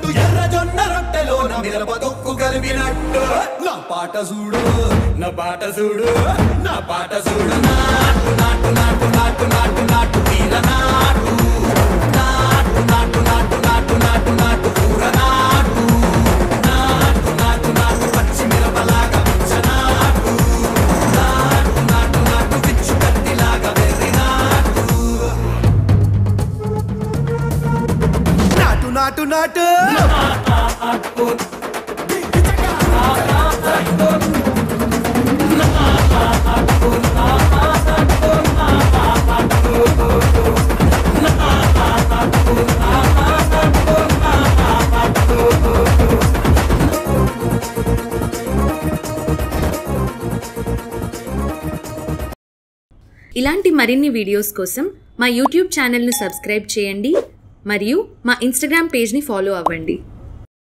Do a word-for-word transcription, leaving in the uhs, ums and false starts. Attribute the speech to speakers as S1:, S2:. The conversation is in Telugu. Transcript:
S1: కలిపినట్టు ఎర్ర జొన్న రొట్టెలో నా మిరప తొక్కు కలిపినట్టు నా పాట చూడు నా పాట చూడు నా పాట చూడు నాటు నాటు నాటు నాటు నాటు నాటు తీర నాటు నాటు నాటు నాటు నాటు నాటు నాటు కూర నాటు నాటు నాటు నాటు పచ్చి మిరపలాగా పిచ్చ నాటు నాటు నాటు నాటు పిచ్చు కత్తిలాగా వెర్రి నాటు నాటు నాటు నాటు
S2: ఇలాంటి మరిన్ని వీడియోస్ కోసం మా యూట్యూబ్ ఛానల్ను సబ్స్క్రైబ్ చేయండి మరియు మా ఇన్స్టాగ్రామ్ పేజ్ని ఫాలో అవ్వండి.